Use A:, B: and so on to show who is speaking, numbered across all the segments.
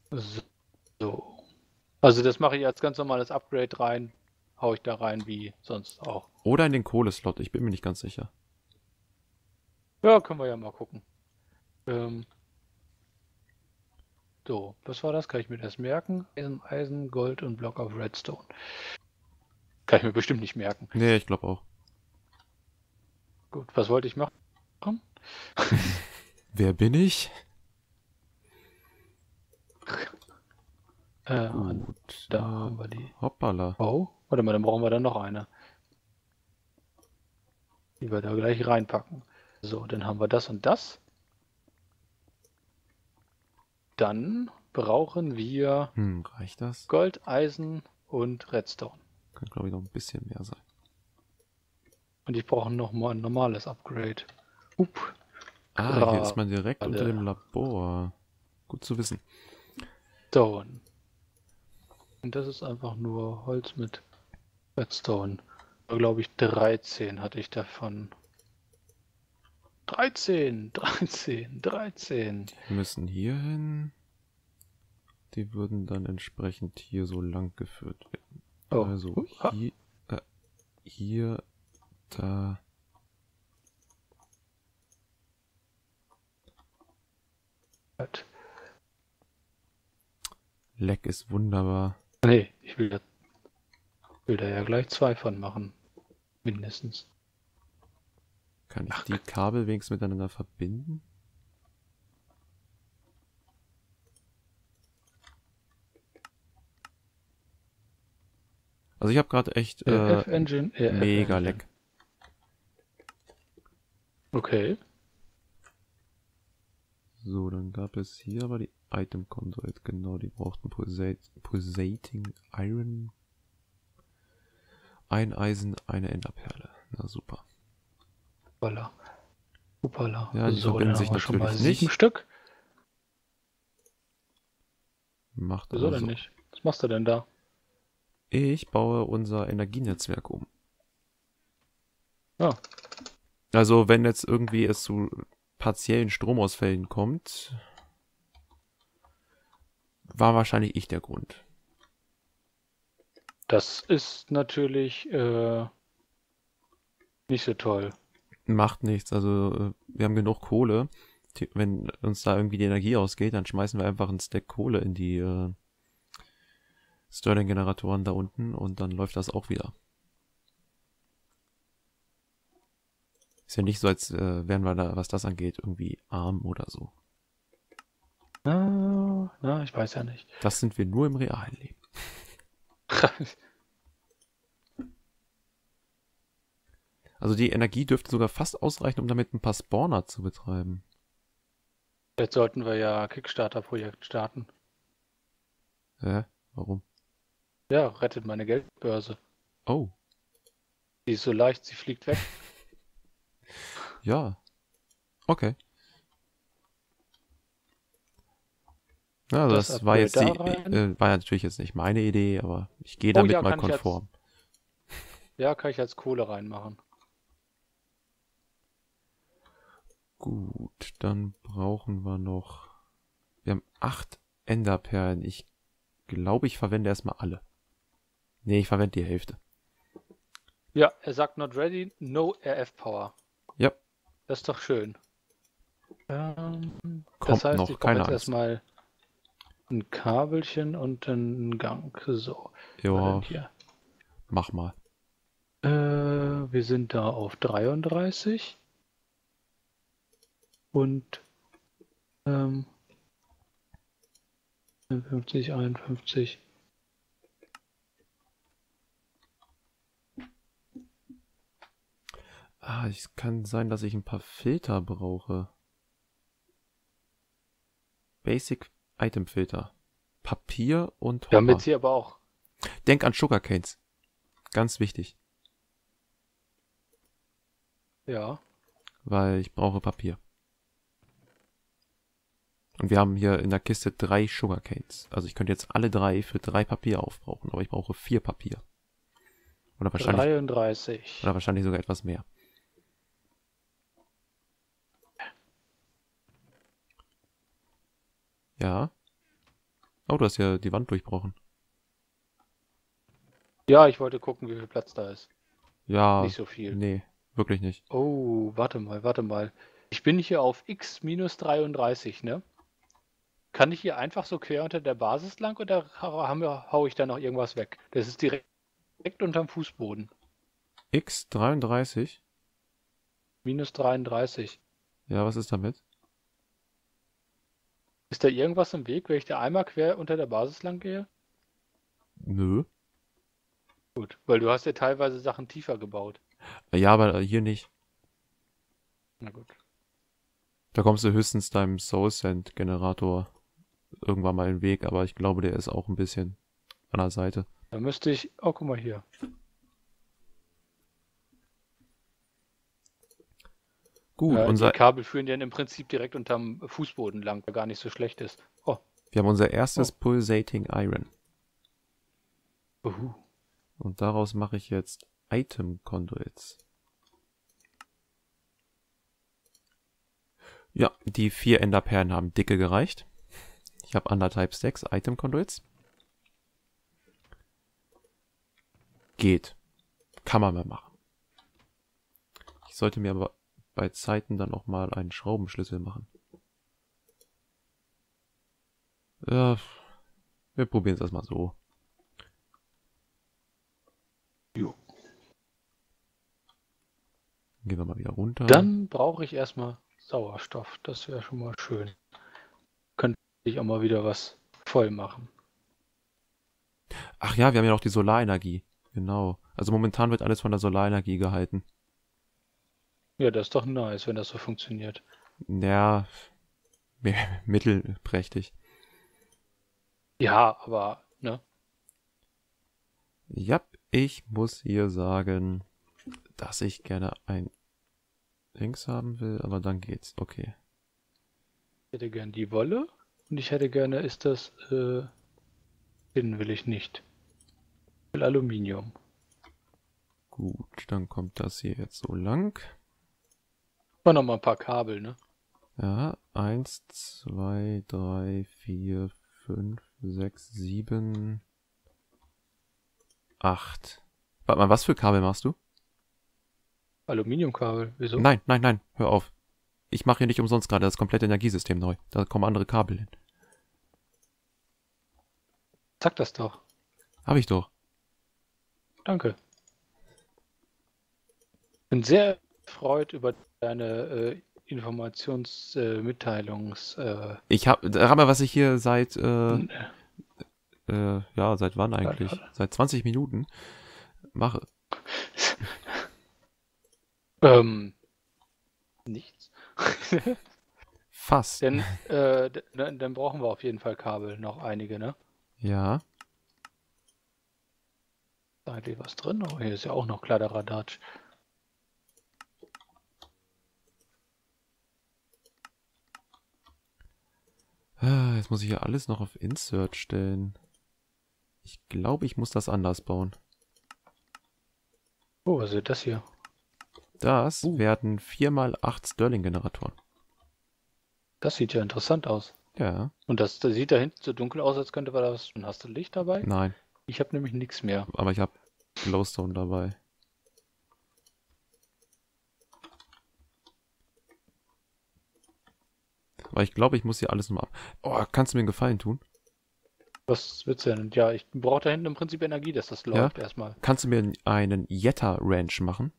A: So. Also das mache ich als ganz normales Upgrade rein. Hau ich da rein wie sonst auch.
B: Oder in den Kohleslot, ich bin mir nicht ganz sicher.
A: Ja, können wir ja mal gucken. Ähm, so, was war das? Kann ich mir das merken? Eisen, Gold und Block of Redstone. Kann ich mir bestimmt nicht merken.
B: Nee, ich glaube auch.
A: Gut, was wollte ich machen?
B: Wer bin ich?
A: Und
B: Gut.
A: da haben wir die.
B: Hoppala.
A: Oh, warte mal, dann brauchen wir dann noch eine, die wir da gleich reinpacken. So, dann haben wir das und das. Dann brauchen wir
B: Reicht das?
A: Gold, Eisen und Redstone.
B: Kann, glaube ich, noch ein bisschen mehr sein.
A: Und ich brauche noch mal ein normales Upgrade. Up,
B: Ah, hier ist man direkt unter
A: gerade
B: dem Labor. Gut zu wissen.
A: Stone. Und das ist einfach nur Holz mit Redstone. Glaube ich 13 hatte ich davon. 13, 13, 13.
B: Die müssen hier hin. Die würden dann entsprechend hier so lang geführt werden.
A: Oh,
B: Also hier, hier, da.
A: halt.
B: Leck ist wunderbar.
A: Nee, ich will da ja gleich 2 von machen. Mindestens.
B: Kann ich
A: Ach,
B: die Kabel wenigstens miteinander verbinden? Also ich habe gerade echt
A: RF-Engine,
B: mega
A: RF-Engine.
B: Leck.
A: Okay.
B: So, dann gab es hier aber die Item Conduit. Genau, die brauchten Pulsating Iron. Ein Eisen, eine Enderperle. Na super.
A: Hoppala. Hoppala.
B: Ja, die
A: So, dann
B: verbinden
A: haben
B: sich
A: wir schon mal
B: natürlich
A: 7
B: nicht.
A: Stück.
B: Macht
A: Wieso
B: aber
A: denn
B: so.
A: nicht? Was machst du denn da?
B: Ich baue unser Energienetzwerk um.
A: Ah,
B: Also wenn jetzt irgendwie es zu partiellen Stromausfällen kommt, war wahrscheinlich ich der Grund.
A: das ist natürlich nicht so toll.
B: Macht nichts, also wir haben genug Kohle. Wenn uns da irgendwie die Energie ausgeht, dann schmeißen wir einfach einen Stack Kohle in die Stirling-Generatoren da unten und dann läuft das auch wieder. Ist ja nicht so, als wären wir da, was das angeht, irgendwie arm oder so.
A: Na, ich weiß ja nicht.
B: Das sind wir nur im realen Leben. Also die Energie dürfte sogar fast ausreichen, um damit ein paar Spawner zu betreiben.
A: Jetzt sollten wir ja Kickstarter-Projekt starten.
B: Hä? Warum?
A: Ja, rettet meine Geldbörse.
B: Oh,
A: Die ist so leicht, sie fliegt weg.
B: ja. Okay. Ja, also
A: Das
B: das war
A: Upgrade
B: jetzt
A: da
B: die,
A: rein.
B: war ja natürlich jetzt nicht meine Idee, aber ich gehe
A: Oh
B: damit
A: ja,
B: mal
A: kann ich als,
B: konform.
A: ja, kann ich als Kohle reinmachen.
B: Gut, dann brauchen wir noch. Wir haben 8 Enderperlen. Ich glaube, ich verwende erstmal alle. Nee, ich verwende die Hälfte.
A: Ja, er sagt not ready, no RF Power.
B: Ja,
A: Das ist doch schön. Das
B: kommt
A: heißt,
B: noch,
A: ich brauche
B: keine
A: jetzt
B: Angst.
A: erstmal ein Kabelchen und einen Gang. So, was war denn
B: Ja,
A: hier?
B: mach mal.
A: Wir sind da auf 33 und 51, 51.
B: Ah, es kann sein, dass ich ein paar Filter brauche. Basic Item Filter. Papier und
A: Wir haben jetzt
B: Hopper.
A: hier aber auch.
B: Denk an Sugarcanes. Ganz wichtig.
A: Ja.
B: Weil ich brauche Papier. Und wir haben hier in der Kiste 3 Sugarcanes. Also ich könnte jetzt alle 3 für 3 Papier aufbrauchen. Aber ich brauche 4 Papier. Oder
A: 33.
B: wahrscheinlich sogar etwas mehr. Ja. Oh, du hast ja die Wand durchbrochen.
A: Ja, ich wollte gucken, wie viel Platz da ist.
B: Ja,
A: Nicht so viel.
B: nee, wirklich nicht.
A: Oh, warte mal, warte mal. Ich bin hier auf x minus 33, ne? Kann ich hier einfach so quer unter der Basis lang oder hau ich da noch irgendwas weg? Das ist direkt unterm Fußboden.
B: X33?
A: Minus 33.
B: Ja, was ist damit?
A: Ist da irgendwas im Weg, wenn ich da einmal quer unter der Basis lang gehe?
B: Nö.
A: Gut, weil du hast ja teilweise Sachen tiefer gebaut.
B: Ja, aber hier nicht.
A: Na gut.
B: Da kommst du höchstens deinem Soul Sand Generator irgendwann mal in den Weg, aber ich glaube, der ist auch ein bisschen an der Seite.
A: Da müsste ich. Oh, guck mal hier.
B: Gut,
A: Die Kabel führen ja im Prinzip direkt unterm Fußboden lang, der gar nicht so schlecht ist. Oh.
B: wir haben unser erstes Pulsating Iron.
A: Uhu.
B: Und daraus mache ich jetzt Item Conduits. Ja, die 4 Enderperlen haben dicke gereicht. Ich habe 1,5 Stacks Item Conduits. Geht. Kann man mal machen. Ich sollte mir aber bei Zeiten dann auch mal einen Schraubenschlüssel machen. Ja, wir probieren es erstmal so.
A: Jo.
B: Gehen wir mal wieder runter.
A: Dann brauche ich erstmal Sauerstoff. Das wäre schon mal schön. Könnte ich auch mal wieder was voll machen.
B: Ach ja, wir haben ja noch die Solarenergie. Genau. Also momentan wird alles von der Solarenergie gehalten.
A: Ja, das ist doch nice, wenn das so funktioniert.
B: Ja, mittelprächtig.
A: Ja, aber, ne?
B: Ja, ich muss hier sagen, dass ich gerne ein Links haben will, aber dann geht's. Okay.
A: Ich hätte gern die Wolle und ich hätte gerne, den will ich nicht. Ich will Aluminium.
B: Gut, dann kommt das hier jetzt so lang.
A: Und noch mal ein paar Kabel, ne?
B: Ja, 1, 2, 3, 4, 5, 6, 7, 8. Warte mal, was für Kabel machst du?
A: Aluminiumkabel, wieso?
B: Nein, nein, nein, hör auf. Ich mache hier nicht umsonst gerade das komplette Energiesystem neu. Da kommen andere Kabel hin.
A: Sag das doch.
B: Hab ich doch.
A: Danke. Bin sehr erfreut über deine Informationsmitteilungs.
B: Ich hab, mal, was ich hier seit, ja, seit wann eigentlich? Seit 20 Minuten mache.
A: Nichts.
B: Fast.
A: Denn dann brauchen wir auf jeden Fall Kabel, noch einige, ne?
B: Ja.
A: Da ist eigentlich was drin. Oh, hier ist ja auch noch Kladderadatsch.
B: Jetzt muss ich hier alles noch auf Insert stellen. Ich glaube, ich muss das anders bauen.
A: Oh, was ist das hier?
B: Das werden 4x8 Stirling-Generatoren.
A: Das sieht ja interessant aus.
B: Ja.
A: Und das sieht da hinten so dunkel aus, als könnte man da was tun. Hast du Licht dabei?
B: Nein,
A: Ich habe nämlich nichts mehr.
B: aber ich habe Glowstone dabei. Aber ich glaube, ich muss hier alles nochmal ab. Oh, kannst du mir einen Gefallen tun?
A: Was willst du denn? Ja, ich brauche da hinten im Prinzip Energie, dass das läuft erstmal.
B: Kannst du mir einen Jetta Ranch machen?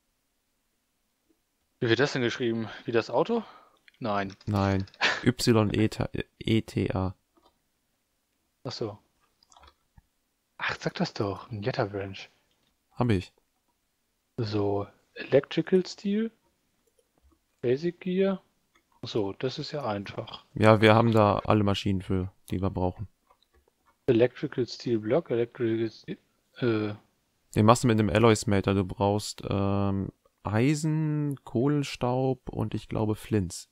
A: Wie wird das denn geschrieben? Wie das Auto? Nein.
B: Nein. Y-E-T-A.
A: Ach so. Ach, sag das doch. Ein Jetta Branch.
B: Hab ich.
A: So, Electrical Steel, Basic Gear. So, das ist ja einfach.
B: Ja, wir haben da alle Maschinen für, die wir brauchen.
A: Electrical Steel Block, Electrical Steel,
B: Den machst du mit einem Alloy Smelter. Du brauchst Eisen, Kohlenstaub und ich glaube Flints.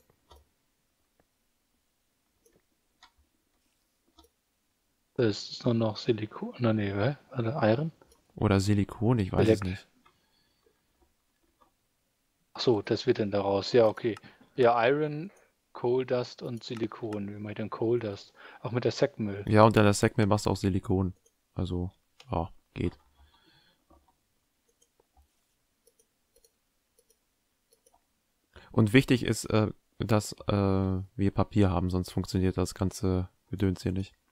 A: das ist nur noch Silikon. Na nee, warte, Iron?
B: Oder Silikon, ich weiß es nicht.
A: Ach so, das wird dann daraus. Ja, okay. Ja, Iron Coal Dust und Silikon. Wie mache ich denn Coal Dust? Auch mit der Säckmüll.
B: Ja, und dann das Segment machst du auch Silikon. Also, ja, geht. Und wichtig ist, dass wir Papier haben, sonst funktioniert das ganze Gedöns hier nicht.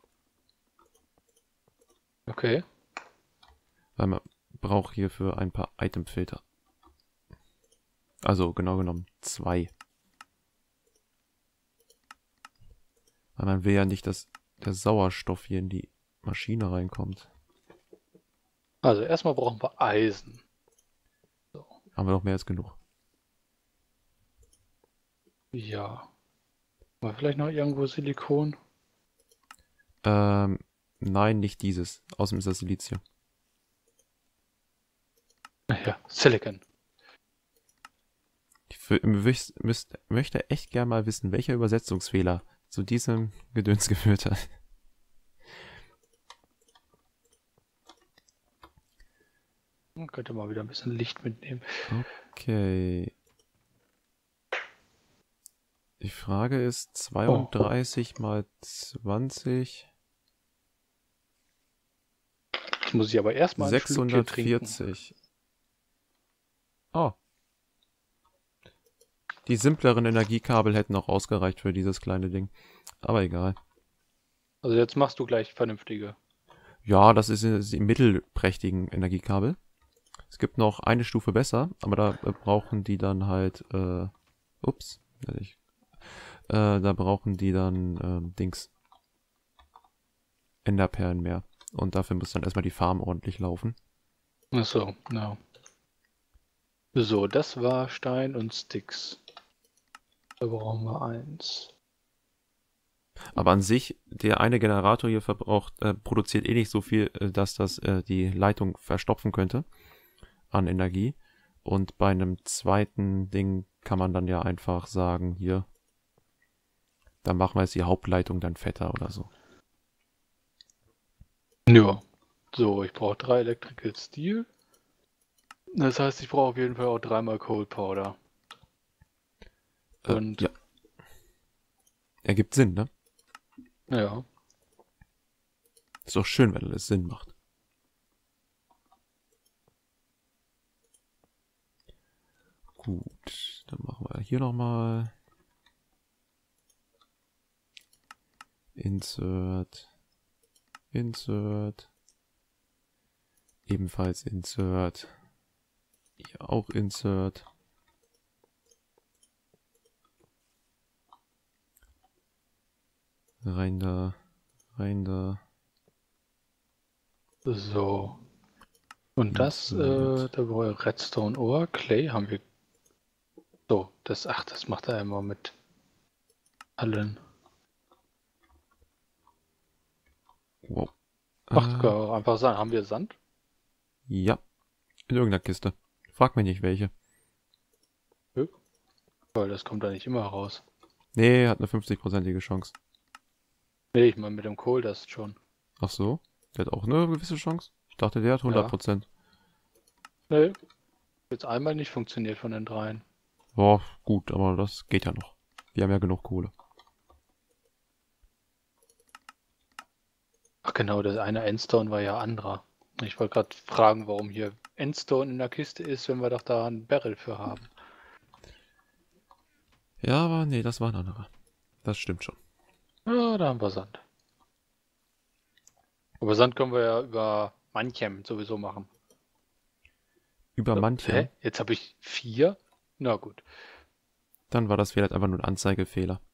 A: Okay.
B: Weil man braucht hierfür ein paar Itemfilter. Also genau genommen 2. Weil man will ja nicht, dass der Sauerstoff hier in die Maschine reinkommt.
A: Also erstmal brauchen wir Eisen. So.
B: Haben wir doch mehr als genug.
A: Ja. Mal vielleicht noch irgendwo Silikon?
B: Nein, nicht dieses. Außerdem ist das Silizium.
A: Ja, Silicon.
B: Ich möchte echt gerne mal wissen, welcher Übersetzungsfehler zu diesem Gedöns geführt hat.
A: Man könnte mal wieder ein bisschen Licht mitnehmen.
B: Okay. Die Frage ist 32 mal 20.
A: Jetzt muss ich aber erstmal ein Schlückchen trinken.
B: 640. Oh. Die simpleren Energiekabel hätten auch ausgereicht für dieses kleine Ding. Aber egal.
A: Also jetzt machst du gleich vernünftige.
B: Ja, das ist die mittelprächtigen Energiekabel. Es gibt noch eine Stufe besser, aber da brauchen die dann halt, ups, da brauchen die dann, Dings, Enderperlen mehr. Und dafür muss dann erstmal die Farm ordentlich laufen.
A: Achso, ja. So, das war Stein und Sticks. Da brauchen wir 1.
B: Aber an sich, der eine Generator hier produziert eh nicht so viel, dass das die Leitung verstopfen könnte an Energie. Und bei einem zweiten Ding kann man dann ja einfach sagen, hier, dann machen wir jetzt die Hauptleitung dann fetter oder so.
A: Ja. So, ich brauche 3 Electrical Steel. Das heißt, ich brauche auf jeden Fall auch 3-mal Cold Powder. Und
B: ja. Ergibt Sinn, ne?
A: ja.
B: Ist doch schön, wenn alles Sinn macht. Gut, dann machen wir hier nochmal Insert, Insert, ebenfalls Insert, hier auch Insert. Rein da, rein da.
A: So. Und das,
B: Insert.
A: da brauche ich Redstone Ore, Clay haben wir. So, das macht er immer mit allen.
B: Wow.
A: Macht einfach Sand. Haben wir Sand?
B: Ja, in irgendeiner Kiste. Frag mich nicht welche.
A: Weil das kommt da nicht immer raus.
B: Nee, hat eine 50%ige Chance.
A: Nee, ich meine mit dem Kohl das schon.
B: Ach so, der hat auch eine gewisse Chance. Ich dachte, der hat 100%.
A: Nee. Jetzt einmal nicht funktioniert von den 3.
B: Boah, gut, aber das geht ja noch. Wir haben ja genug Kohle.
A: Ach genau, das eine Endstone war ja anderer. Ich wollte gerade fragen, warum hier Endstone in der Kiste ist, wenn wir doch da einen Barrel für haben.
B: Ja, aber nee, das war ein anderer. Das stimmt schon.
A: Ja, da haben wir Sand. Aber Sand können wir ja über Manchem sowieso machen.
B: Über
A: So,
B: manche.
A: Jetzt habe ich 4. Na gut.
B: Dann war das vielleicht einfach nur ein Anzeigefehler.